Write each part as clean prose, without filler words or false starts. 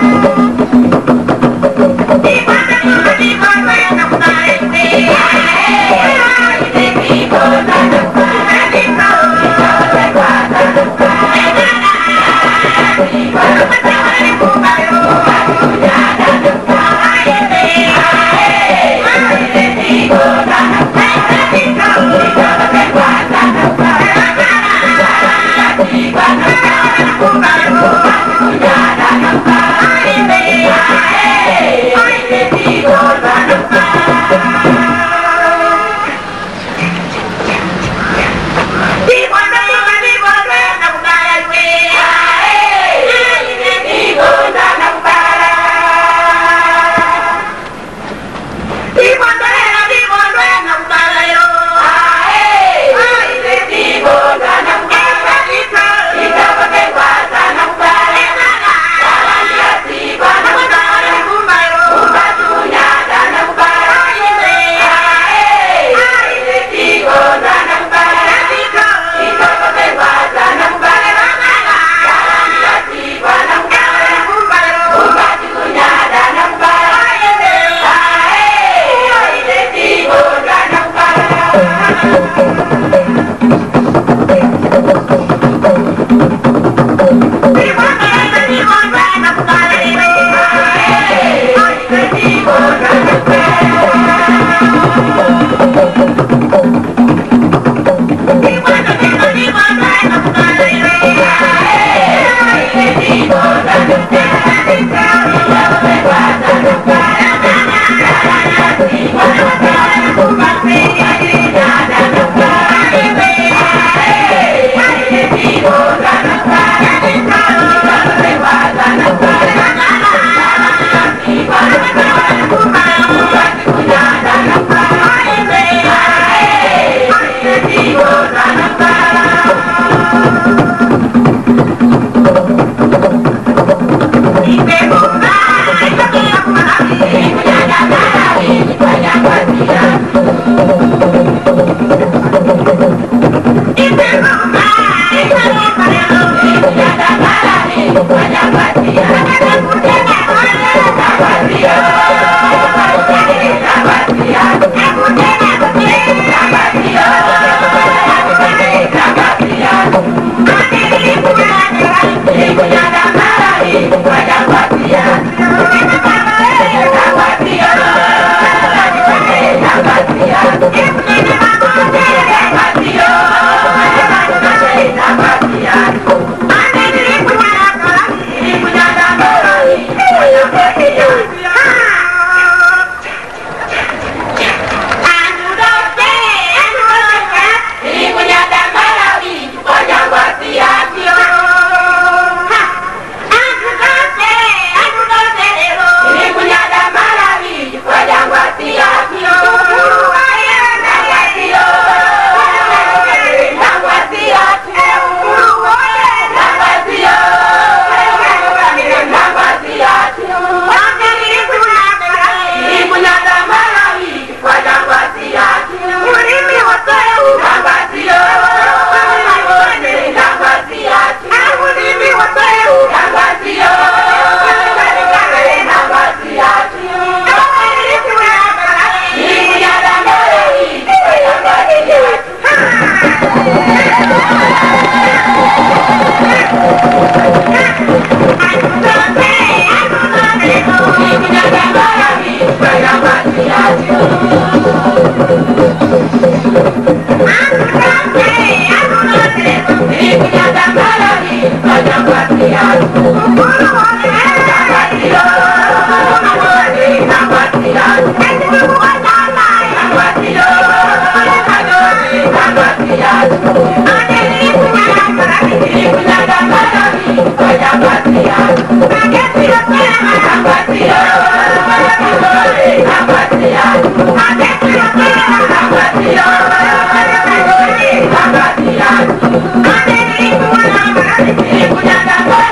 Punya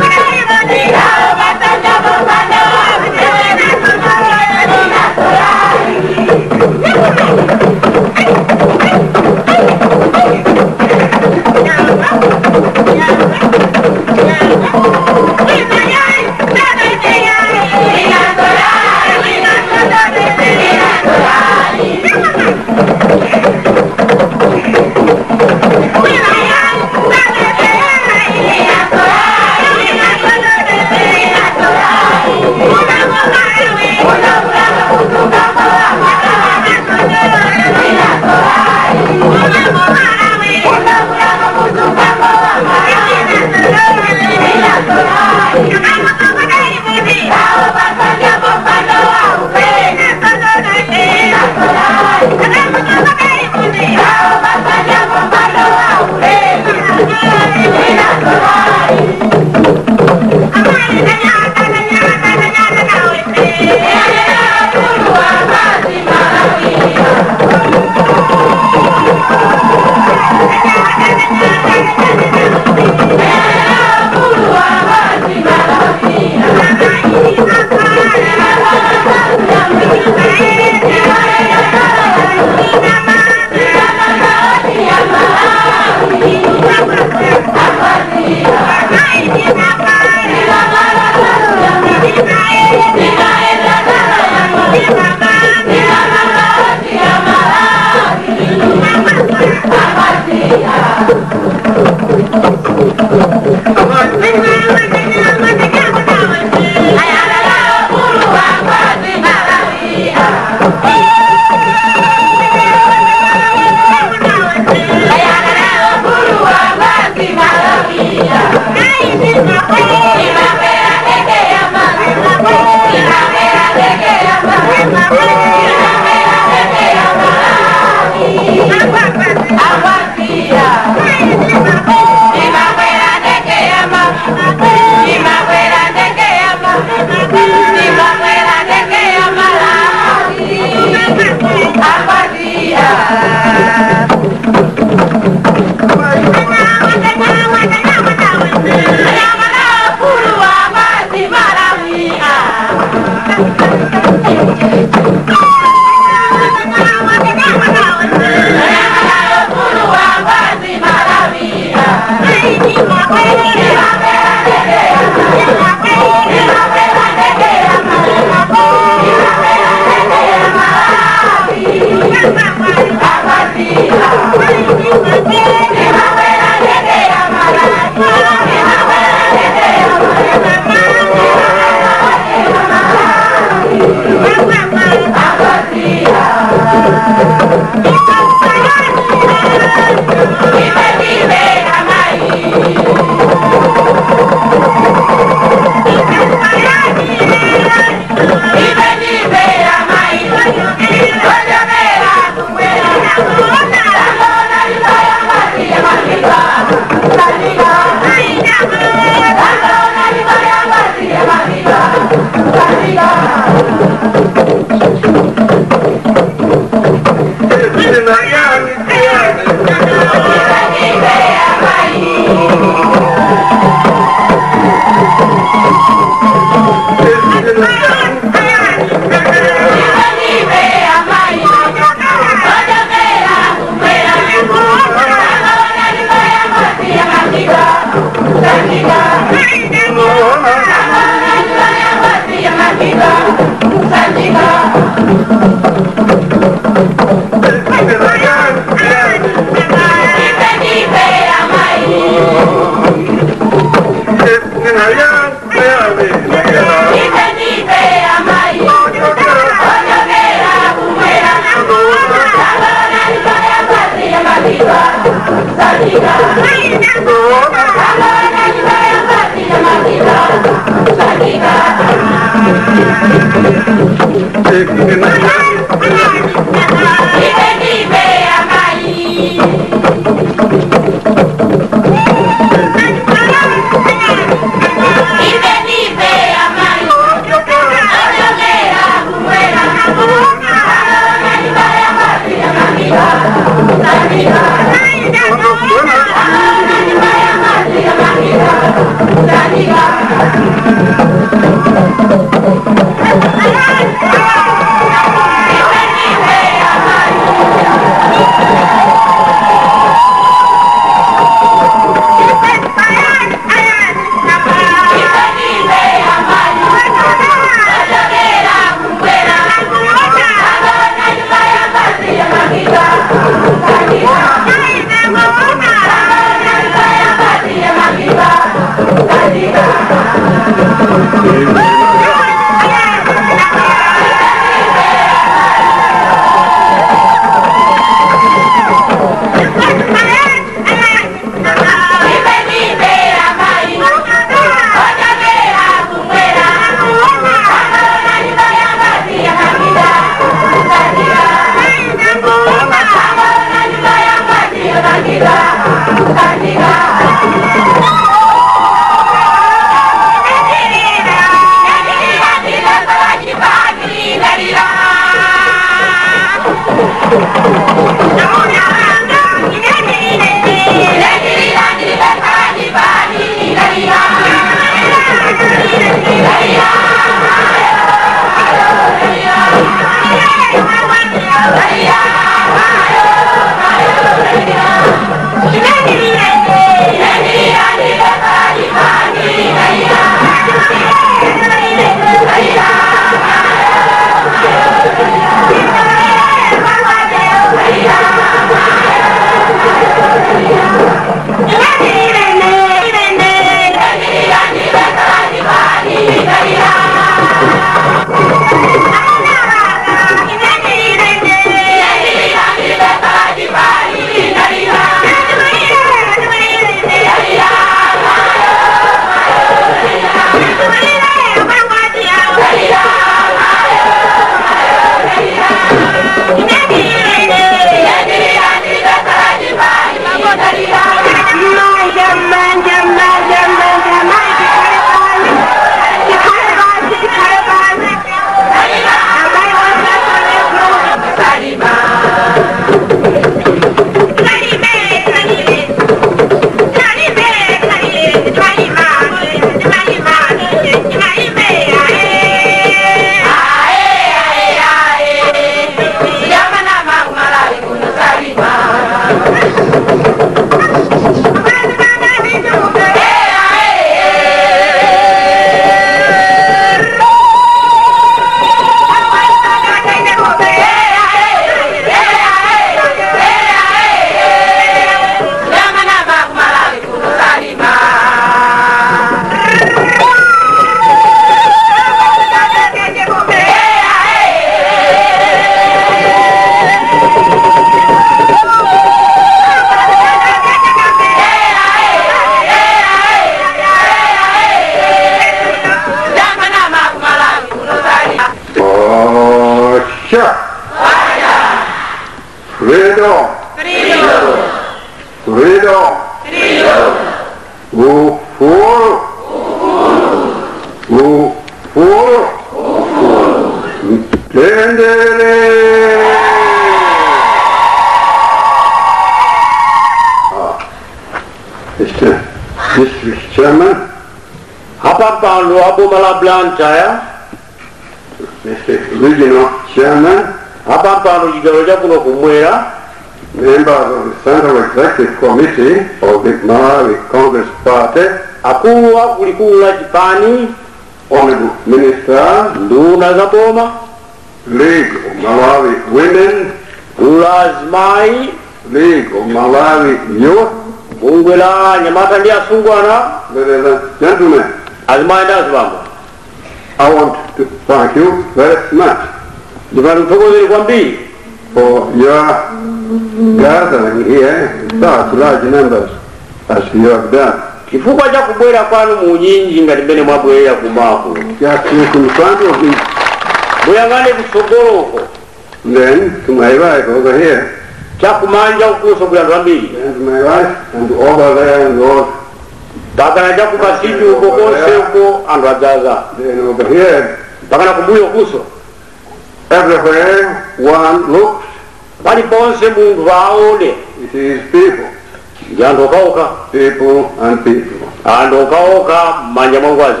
District Chairman, hapa pano aboma la Blantyre, Mr. Regional Chairman, hapa pano chigalo cha kuno kumwera, members of the Central Executive Committee of the Malawi Congress Party, akulu wa kulikulu la chipani, Honorable Minister, nduna za boma, League of Malawi Women, Lazimai, League of Malawi Youth, bungwe la nyamata ndi asungwana, ladies and gentlemen, azimai ndi azibambo. I want to thank you very much Ndipatuthokozeni kwambiri for your gathering here in such large numbers as you have done. chifukwa cha kubwera kwanu mu nyinji ngati mmene mwabwerera kumako. Just look in front of me, Muyang'ane kutsogoloko, then to my right over here, chakumanja ukuso kuli anthu ambiri. and to my right, and over there and over, Pakana chakumasiti uko konse uko anthu adzaza. then over here, Pakana kumbuyo kuso. everywhere one looks, Paliponse munthu aone. it is people, Ndi anthu okaoka. people and people. Anthu okaoka m'manja mwangwazi.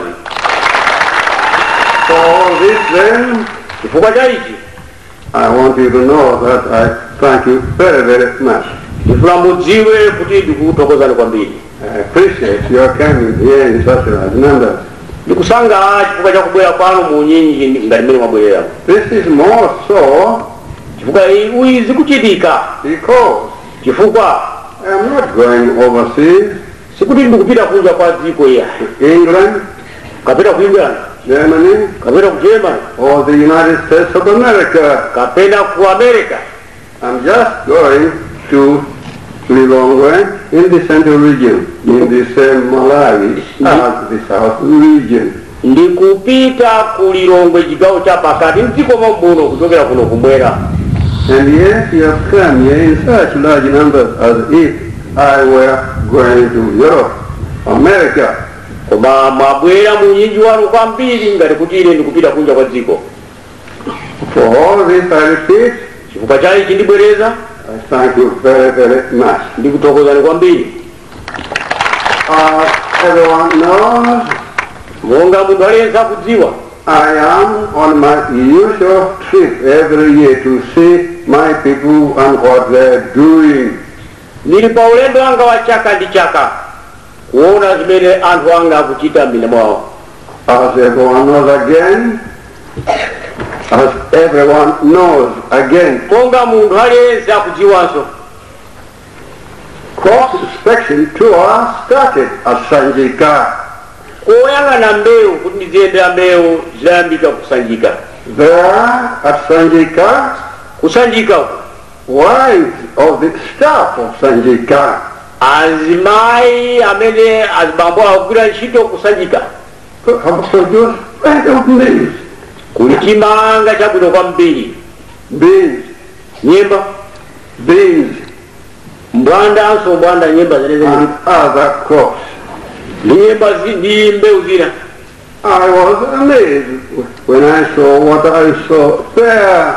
For this then, Chifukwa cha ichi, I want you to know that I thank you very, very much. ndifuna mudziwe kuti ndikuthokozani kwambiri. I appreciate your coming here in such large numbers. Ndikusangalala chifukwa cha kubwera kwanu mu nyinji ngati mmene mwabwerera. This is more so Chifukwa izi kuchitika. because Chifukwa I am not going overseas, sikuti ndikupita kunja kwa dziko iya. England, Kapita ku England, Germany, kapita ku Germany, or the United States of America. kapita ku America. I'm just going to Lilongwe in the central region, in the same Malawi as the south region. Ndikupita ku Lilongwe chigawo cha pakati mdziko momwe kuchokera kuno kumwera. And yet you have come here in such large numbers as if I were going to Europe, America. Koma mwabwera mu nyinji wanu kwambiri ngati kuti ine ndikupita kunja kwa dziko. For all this I repeat, Chifukwa cha ichi ndibwereza, I thank you very, very much. ndikuthokozani kwambiri. As everyone knows, Monga munthu aliyense akudziwa, I am on my usual trip every year to see my people and what they're doing. ndili pa ulendo wanga wa chaka ndi chaka kuona zimene anthu anga akuchita m'mina mwawo. As everyone knows again, Monga munthu aliyense akudziwanso, crop inspection tour started at Sanjika. koyang'ana mbewu kuti ndiziyendera mbewu zayambika kusanjika. There at Sanjika, Kusanjika uko wives of the staff of Sanjika azimayi amene azibambo akugwira ntchito kusanjika have produced plenty of maize, kuli chimanga chabwino kwambiri, beans, nyemba, beans, mbwandanso mbwanda nyemba zenezeni and other crops. nyemba ndi mbewu zina. I was amazed when I saw what I saw there.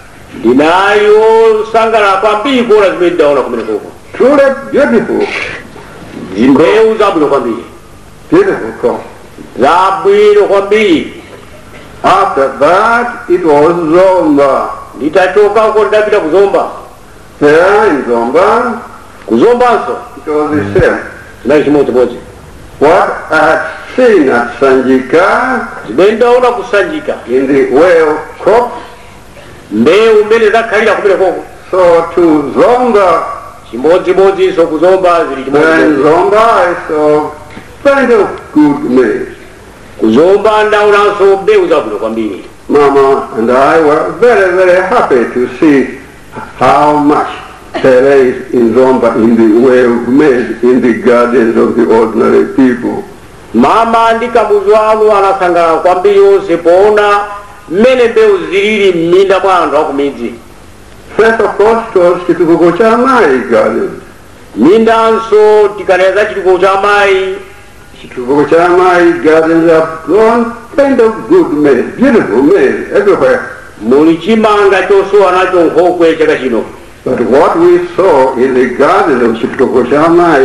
Ndinayo sangalala kwambiri kuona zimene ndaona kumene koko. Truly beautiful, Mbewu zabwino kwambiri, beautiful crop. zabwino kwambiri. After that, it was Zomba. Nditachoka uko ndapita kuzomba. There in Zomba, Kuzombanso it was the same. zinali chimodzimodzi. What I had seen at Sanjika Zimene ndaona kusanjika, in the way of crops, mbewu mmene zakhalira kumene koko, so to Zomba. chimodzimodzinso kuzomba zili There in chimodzimodzi. Zomba, I saw plenty of good maize. Kuzomba ndaonanso mbewu zabwino kwambiri. Mama and I were very, very happy to see how much there is in Zomba in the way of maize in the gardens of the ordinary people. Mama ndi kamuzu wanu anasangalala kwambiri onse poona mmene mbewu zilili m'minda mwa anthu akumidzi. First, of course, it was Chitukuko Chamai garden. Mindanso tikaneza chitukuko cha amayi. Chitukuko Chamai gardens have grown plenty of good maize, beautiful maize everywhere. Muli chimanga chosowa nacho nkhokwe chaka chino. But what we saw in the garden of Chitukuko Chamai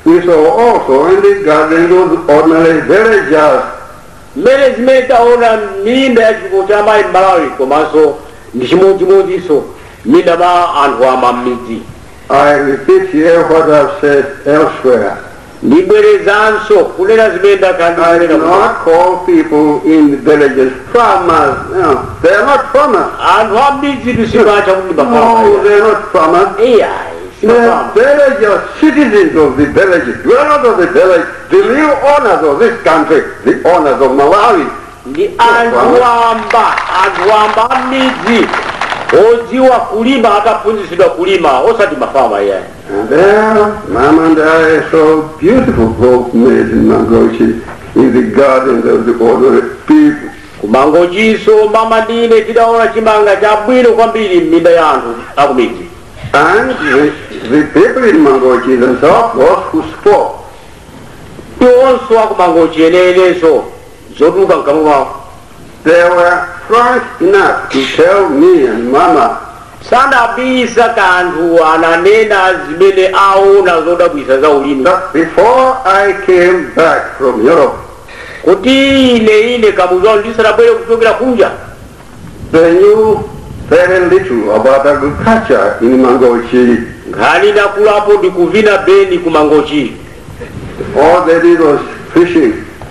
we saw also in the gardens of ordinary villagers. mmene zimene taona minda ya chikho cha mayi Malawi komanso ndi chimodzimodzinso minda mwa anthu ama m'midzi. I repeat here what I've said elsewhere. Ndibwerezanso kunena zimene ndakhala I do not call people in the villages farmers. No, they are not farmers. anthu a m'midzi tisimacha kuti No, they are not farmers. They are villagers, citizens of the village, dwellers of the village, the real owners of this country, the owners of Malawi. ndi anthu amba a m'midzi odziwa kulima akaphunzitsidwa kulima osati mafama iyayi. And there, Mama and I saw beautiful folk made in Mangochi in the gardens of the ordinary people. Kumangochiso mama ndine tidaona chimanga chabwino kwambiri m'minda ya anthu akumidzi. And the people in Mangochi themselves was who spoke. Iwonso akumangochi enenso zotuluka mkamwa mwawo. They were frank enough to tell me and Mama sanabisa kanthu ananena zimene aona zodabwisa za ulimi. that before I came back from Europe, kuti ine kamuzwano ndisanabwere kuchokera kunja, they knew very little about agriculture in Mangochi. nkhani nakulapo ndikuvina beni kumangochi. All they did was fishing.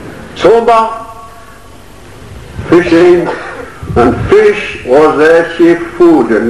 Fishing and fish was their chief food, and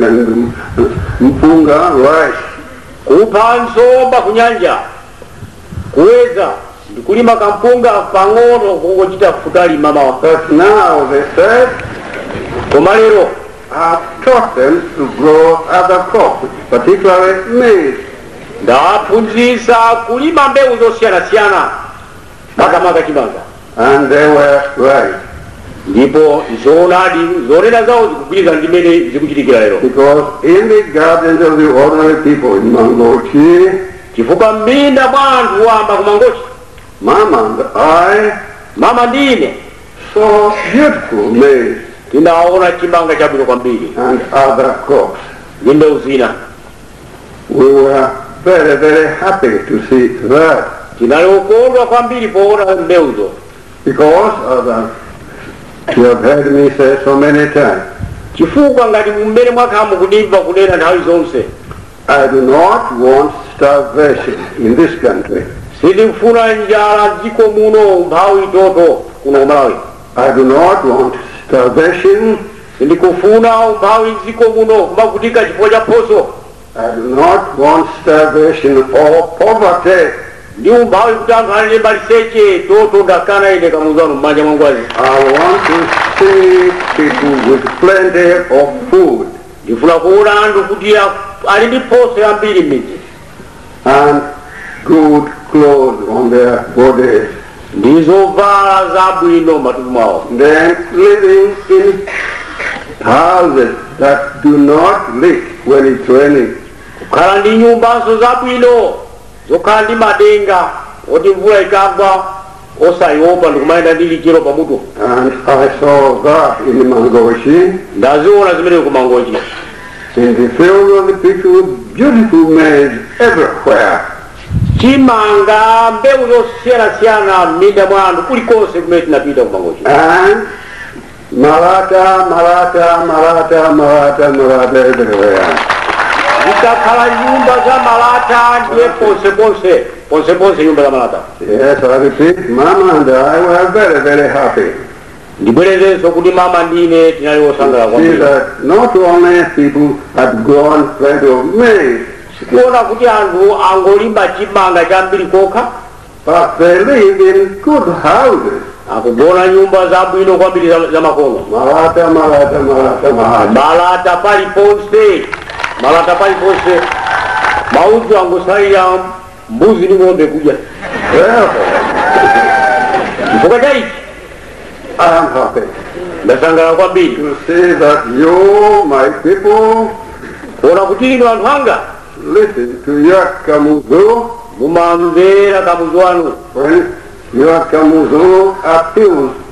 mpunga, rice. kupha nsomba kunyanja, kuweza ndikulima kampunga pang'ono kungochita futali mama. But now they said, koma lero I've taught them to grow other crops, particularly maize. ndawaphunzitsa kulima mbewu zosiyanasiyana makamaka chimanga. And they were right. ndipo zonena zawo zikugwirizana ndi mmene zikuchitikira lero. Because in the gardens of the ordinary people in Mangochi, chifukwa m'minda mwa anthu wamba kumangochi, Mama and I mama ndine saw beautiful maize tinaona chimanga chabwino kwambiri and other crops. ndi mbewu zina. We were very, very happy to see that. tinalokondwa kwambiri poona mbewuzo. Because you have heard me say so many times, chifukwa ngati mmene mwakhala mukundimva kunena nthawi zonse, I do not want starvation in this country. sindikufuna njala m'dziko muno mphawi toto kuno ku Malawi. I do not want starvation. sindikufuna umphawi m'dziko muno kumavutika chifukwa cha phoso. I do not want starvation or poverty. ndi umphawi kuti anthu alile maliseche toto ndakana ine kamuzano m'manja mwangwazi. I want to see people with plenty of food ndifuna kuona anthu kuti ali ndi phoso yambiri m'midzi and good clothes on their bodies. ndi zovala zabwino m'matupi mwawo. Then living in houses that do not leak when it's raining. kukhala ndi nyumbanso zabwino zokhala ndi madenga oti mvula ikagwa osayopa ndikumayenda ndi lichero pamutu. And I saw that in Mangochi. ndaziona zimene kumangochi. In the field of the people with beautiful maize everywhere. chimanga mbewu zosiyanasiyana m'minda mwa anthu kulikonse kumene tinapita kumangochi. And Malata everywhere. zikakhala nyumba za malata ndiye ponseponse nyumba za malata. Yes, I repeat, Mama and I were very, very happy. ndibwerezenso kuti mama ndine tinali osangala See kwambiri. that not only people had grown plenty of maize, kuona kuti anthu angolimba chimanga chambiri kokha, but they live in good houses. akugona nyumba zabwino kwambiri za makono. Malata. malata paliponse maudzu angosalira mbuzi ndi ng'ombe kudya. Therefore, chifukwa cha ichi I am happy ndasangala kwambiri to see that you, my people, kuona kuti inu anthu anga listen to your Kamuzu mumamvera kamuzu wanu when your Kamuzu appeals